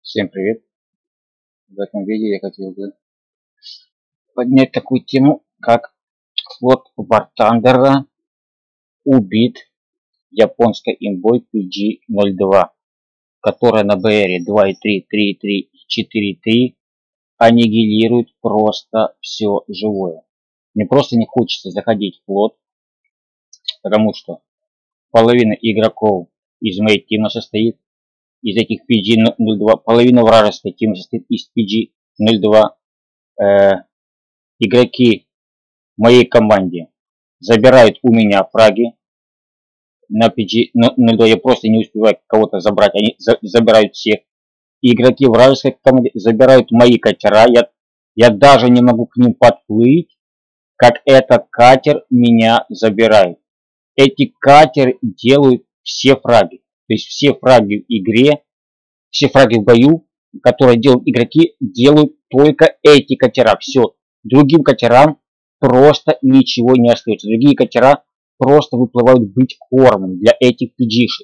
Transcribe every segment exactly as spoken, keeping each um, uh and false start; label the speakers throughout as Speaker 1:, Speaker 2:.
Speaker 1: Всем привет! В этом видео я хотел бы поднять такую тему, как флот War Thunder убит японской имбой пи джи ноль два, которая на бэ эр два и три, три и три, четыре и три аннигилирует просто все живое. Мне просто не хочется заходить в флот, потому что половина игроков из моей тима состоит из этих пи джи ноль два, половина вражеской тимы состоит из пи джи ноль два. Э, игроки в моей команде забирают у меня фраги на пи джи ноль два, я просто не успеваю кого-то забрать, они за, забирают всех. И игроки вражеской команды забирают мои катера, я, я даже не могу к ним подплыть, как этот катер меня забирает. Эти катеры делают все фраги. То есть все фраги в игре, все фраги в бою, которые делают игроки, делают только эти катера. Все. Другим катерам просто ничего не остается. Другие катера просто выплывают быть кормом для этих пи джи-шек.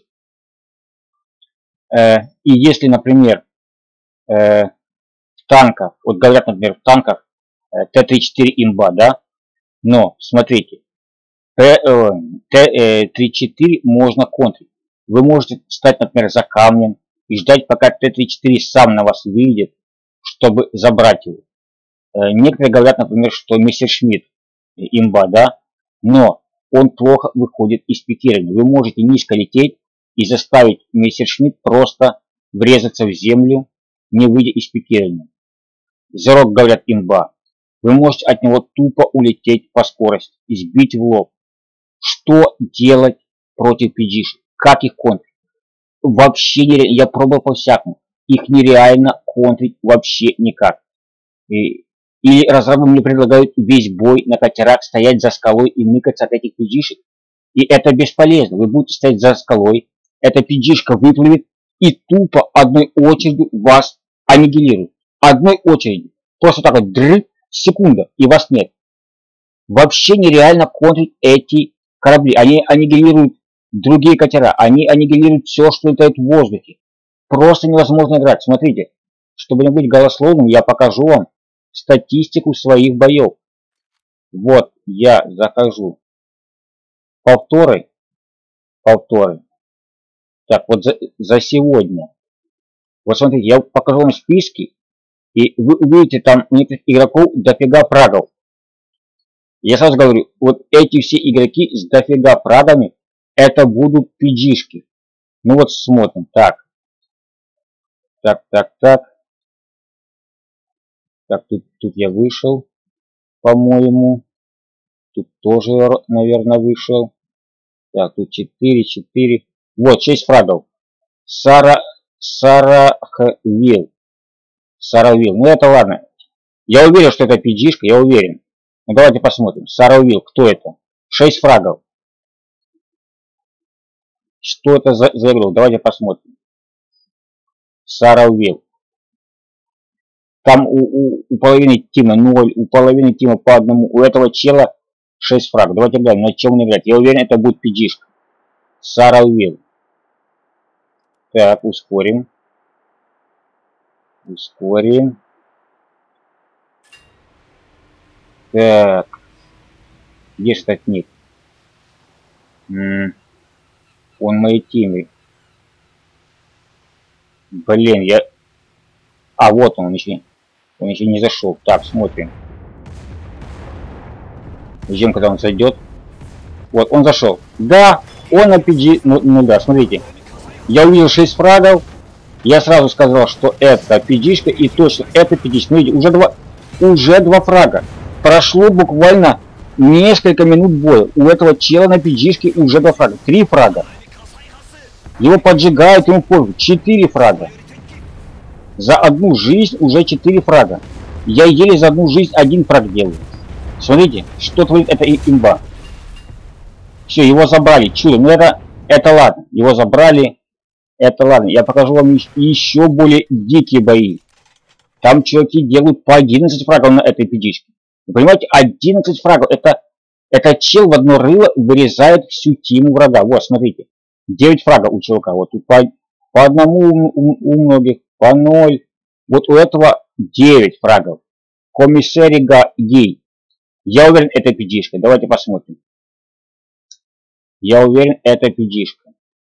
Speaker 1: Э, и если, например, э, в танках, вот говорят, например, в танках э, тэ тридцать четыре имба, да, но смотрите, тэ тридцать четыре можно контрить. Вы можете встать, например, за камнем и ждать, пока тэ тридцать четыре сам на вас выйдет, чтобы забрать его. Некоторые говорят, например, что Мессершмитт имба, да, но он плохо выходит из пикирования. Вы можете низко лететь и заставить Мессершмитт просто врезаться в землю, не выйдя из пикирования. Зерок, говорят, имба. Вы можете от него тупо улететь по скорости и сбить в лоб. Что делать против пи джи-шек? Как их контрить? Вообще нереально. Я пробовал по-всякому. Их нереально контрить вообще никак. И, или разрабы мне предлагают весь бой на катерах стоять за скалой и ныкаться от этих пи джи-шек. И это бесполезно. Вы будете стоять за скалой, эта пи джи-шка выплывет и тупо одной очередью вас аннигилирует. Одной очередью. Просто так вот дры, секунда, и вас нет. Вообще нереально контрить эти корабли. Они аннигилируют другие катера. Они аннигилируют все, что летает в воздухе. Просто невозможно играть. Смотрите, чтобы не быть голословным, я покажу вам статистику своих боев. Вот я захожу. Повторы. Повторы. Так, вот за, за сегодня. Вот смотрите, я покажу вам списки. И вы увидите там у некоторых игроков дофига фрагов. Я сразу говорю, вот эти все игроки с дофига фрагами, это будут пи джи-шки. Ну вот смотрим. Так. Так, так, так. Так, тут, тут я вышел, по-моему. Тут тоже, наверное, вышел. Так, тут четыре, четыре. Вот, шесть фрагов. Сара, Сарахвилл. Саравилл. Ну это ладно. Я уверен, что это пи джи-шка, я уверен. Ну давайте посмотрим. Саравилл, кто это? шесть фрагов. Что это за, за игру? Давайте посмотрим. Саравилл. Там у, у, у половины тима ноль, у половины тима по одному. У этого чела шесть фрагов. Давайте глянем, на чем он играет. Я уверен, это будет пи джи-шка. Саравилл. Так, ускорим. Ускорим. Так. Где же этот ник? М-м, он в моей теме. Блин, я... А, вот он, он еще, он еще не зашел. Так, смотрим. Ждем, когда он зайдет. Вот, он зашел. Да, он на пи джи... Ну, ну да, смотрите. Я увидел шесть фрагов. Я сразу сказал, что это пи джи-шка, и точно это пи джи-шка. Смотрите, уже два, уже два фрага. Прошло буквально несколько минут боя. У этого чела на пи джи-шке уже два фрага. Три фрага. Его поджигают, ему пофиг. Четыре фрага. За одну жизнь уже четыре фрага. Я еле за одну жизнь один фраг делаю. Смотрите, что творит эта имба. Все, его забрали. Чудо. Ну это, это ладно. Его забрали. Это ладно. Я покажу вам еще более дикие бои. Там чуваки делают по одиннадцать фрагов на этой пи джи-шке. Вы понимаете, одиннадцать фрагов. Это, это чел в одно рыло вырезает всю тиму врага. Вот, смотрите. девять фрагов у чувака. Вот тут по, по одному у, у, у многих. по ноль. Вот у этого девять фрагов. Комиссарига Гей. Я уверен, это пи джи-шка. Давайте посмотрим. Я уверен, это пи джи-шка.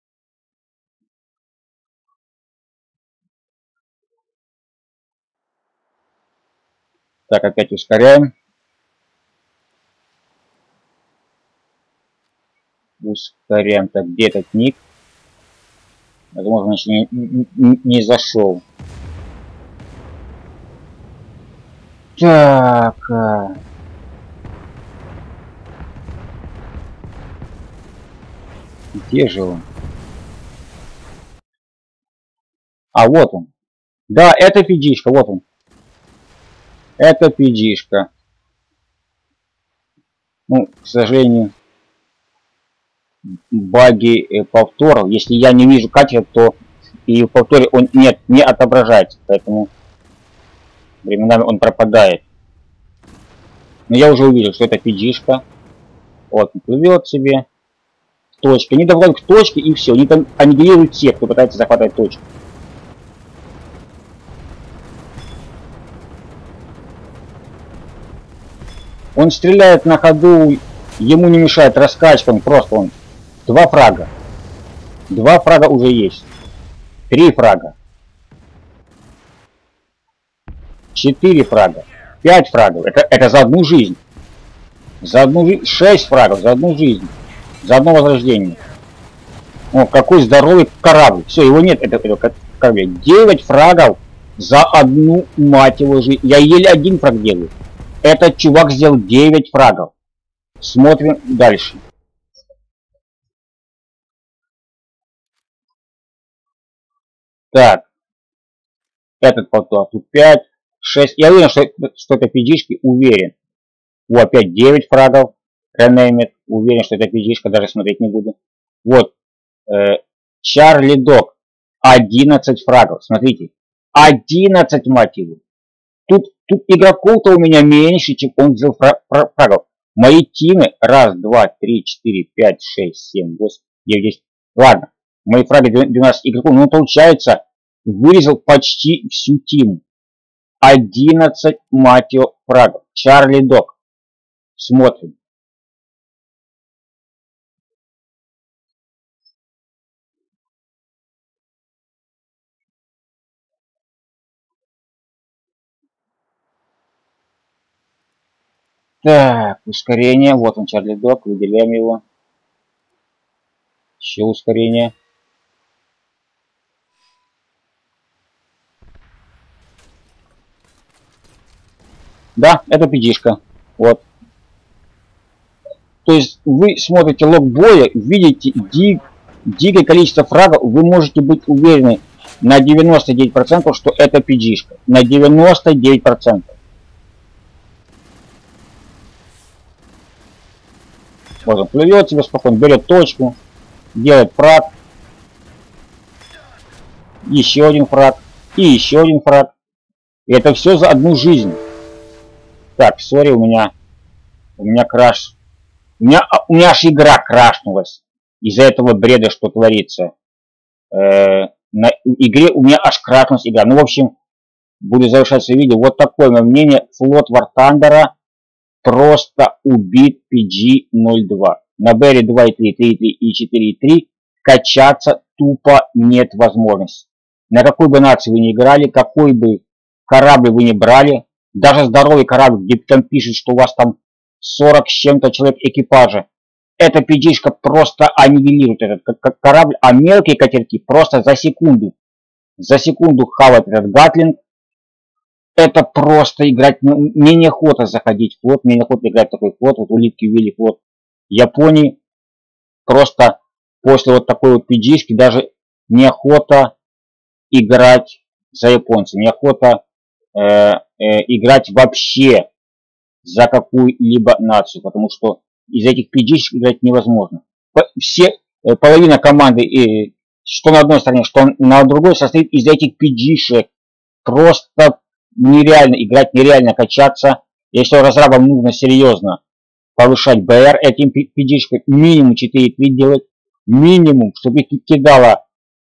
Speaker 1: Так, опять ускоряем. Ускоряем. Так, где этот ник? Возможно, еще не, не, не зашел. Так. Где же он? А, вот он. Да, это пи джи-шка, вот он. Это пи джи-шка. Ну, к сожалению, баги э, повторов. Если я не вижу катера, то и в повторе он нет, не отображается. Поэтому временами он пропадает. Но я уже увидел, что это пи джи-шка. Вот, он плывет себе. Точка. Они добавляют к точке и все. Они там аннигилируют тех, кто пытается захватывать точку. Он стреляет на ходу, ему не мешает раскачка, он просто он. Два фрага. Два фрага уже есть. Три фрага. Четыре фрага. Пять фрагов. Это, это за одну жизнь. За одну жизнь. Шесть фрагов за одну жизнь. За одно возрождение. О, какой здоровый корабль. Все, его нет. Это, это корабля. Девять фрагов за одну, мать его, жизнь. Я еле один фраг делаю. Этот чувак сделал девять фрагов. Смотрим дальше. Так. Этот потом тут пять, шесть. Я уверен, что, что это пи джи-шки. Уверен. О, опять девять фрагов. Ренеймит. Уверен, что это пи джи-шка. Даже смотреть не буду. Вот. Э, Чарли Дог. одиннадцать фрагов. Смотрите. одиннадцать, мать его. Тут, тут игроков-то у меня меньше, чем он взял фрагов. Мои тимы. Раз, два, три, четыре, пять, шесть, семь, восемь, девять, десять. Ладно. Мои фраги двенадцать игроков. Ну, получается, вырезал почти всю тиму. одиннадцать, мать его, фрагов. Чарли Дог. Смотрим. Так, ускорение. Вот он, Чарли Дог. Выделяем его. Еще ускорение. Да, это пи джи-шка. Вот. То есть вы смотрите лог боя, видите дик, дикое количество фрагов, вы можете быть уверены на девяносто девять процентов, что это пи джи-шка. На девяносто девять процентов. Вот он плывет себе спокойно, берет точку, делает фраг. Еще один фраг. И еще один фраг. И это все за одну жизнь. Так, сори, у меня у меня краш. У меня, у меня аж игра крашнулась из-за этого бреда, что творится. Э, на игре у меня аж крашнулась игра. Ну, в общем, буду завершать свое видео. Вот такое мое мнение. Флот War Thunder просто убит пи джи ноль два. На Берри два и три, три и три и четыре и три качаться тупо нет возможности. На какой бы нации вы ни играли, какой бы корабль вы ни брали, даже здоровый корабль, где там пишет, что у вас там сорок с чем-то человек экипажа, эта пи джи-шка просто аннигилирует этот корабль, а мелкие катерки просто за секунду, за секунду хавает этот гатлинг. Это просто играть, мне неохота заходить в флот, мне неохота играть в такой флот, вот улитки ввели флот Японии, просто после вот такой вот пи джи-шки даже неохота играть за японцев, неохота э, э, играть вообще за какую-либо нацию, потому что из этих пи джи-шек играть невозможно. Все, э, половина команды, э, что на одной стороне, что на другой, состоит из этих пи джи-шек. Просто нереально играть, нереально качаться. Если разрабам нужно серьезно повышать бэ эр этим пи джи-шкой, минимум четыре три делать, минимум, чтобы их кидало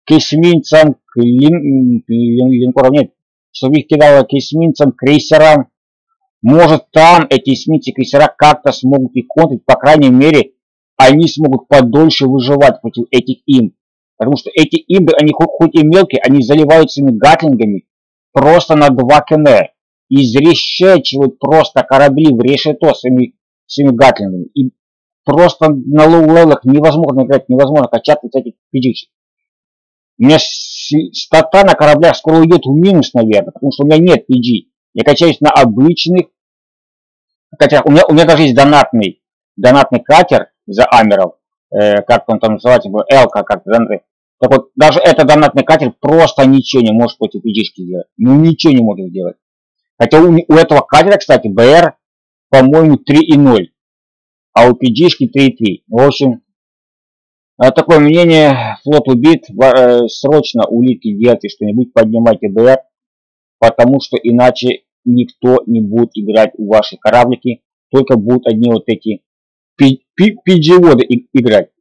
Speaker 1: к эсминцам, к лин, лин, линкорам, нет, чтобы их кидало к эсминцам, крейсерам. Может, там эти эсминцы и крейсера как-то смогут их контрить, по крайней мере, они смогут подольше выживать против этих имб. Потому что эти имбы, они хоть, хоть и мелкие, они заливают своими гатлингами просто на два км. Изрешечивают просто корабли в решето своими, своими гатлингами. И просто на лоу-левелах невозможно играть, невозможно качаться с этих пи джи. У меня стата на кораблях скоро уйдет в минус, наверное, потому что у меня нет пи джи. Я качаюсь на обычных катерах. У меня, у меня даже есть донатный, донатный катер за амеров. Э, как он там называется, Элка, как-то, да? Так вот, даже этот донатный катер просто ничего не может против пи джи-шки сделать. Ну, ничего не может сделать. Хотя у, у этого катера, кстати, бэ эр, по-моему, три и ноль. А у пи джи-шки три и три. В общем, такое мнение. Флот убит. Срочно, улитки, делайте что-нибудь, поднимайте бэ эр. Потому что иначе никто не будет играть в ваши кораблики. Только будут одни вот эти пи джи-воды играть.